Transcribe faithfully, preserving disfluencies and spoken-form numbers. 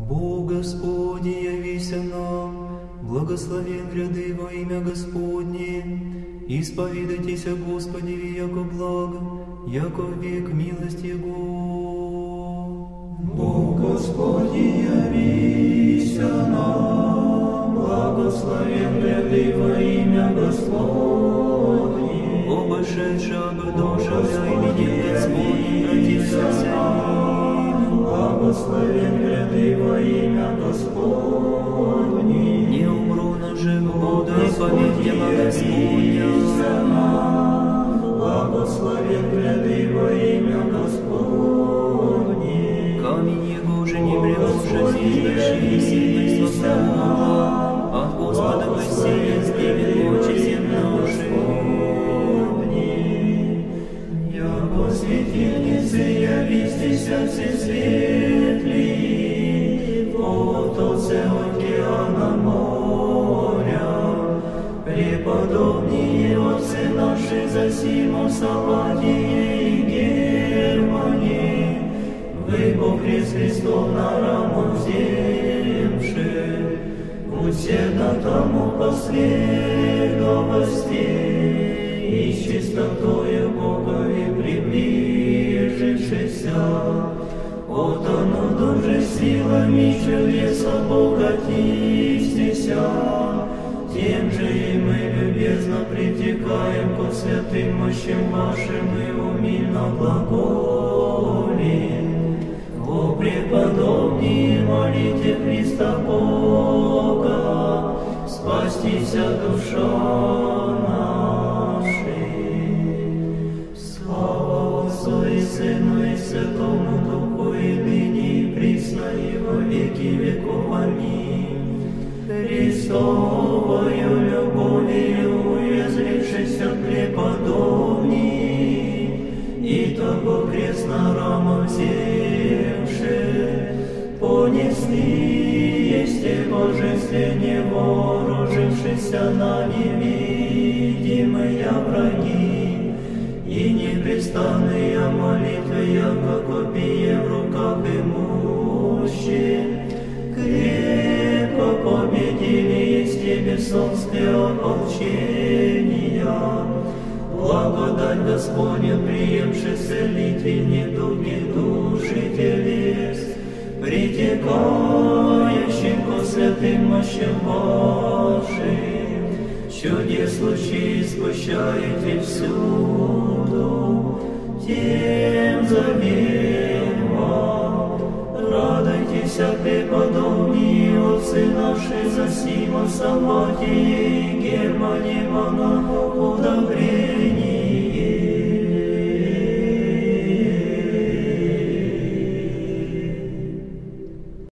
Бог Господи, явися нам, благословен гряды во имя Господне, исповедайтеся Господи, яко благо, яко век милость Его. Бог Господи, явися нам, благословен гряды во имя Господне. Обошедши об душа имени Господне, родился им. Благословен гряды во имя Господне. Не умру, но живу, буду и поведь дела Господня. Благословен гряды во имя Господне. Камень Его же не превыше зиждущий силой свобода, от Господа Моисея сдвинет очи земноши. Яко светильницы явистися всесветлый, потоце океана моря, преподобнее отцы наши засимо Салатии и Германии, вы по крест Христов на раму вземши, усердно тому последовости, и чистотою Богови приближившися, от оно дуже силами чудеса богатистися, тем же и мы любезно притекаем ко святым мощам вашим и умильно глаголим. О преподобнее, молите Христа Бога, спастися душа наша. Слава Отцу и Сыну и Святому Духу, и ныне и присно и во веки веков. Аминь. Христовою любовью изрекшися преподобней, и того крестно рамо взевши, понесли есть и божественне вооружившися на невидимые враги, и непрестанные молитвы, яко копье в руках имущие, крепко победили есть и бесонские ополчения. Благодать Господня, приемши целитель недуги души телес, притекающим ко святым мощам вашим, чудес лучи спущаете всюду, тем заверь вам. Радуйтесь, преподобнее отцы наши, засимо Салатии и Германии монахов,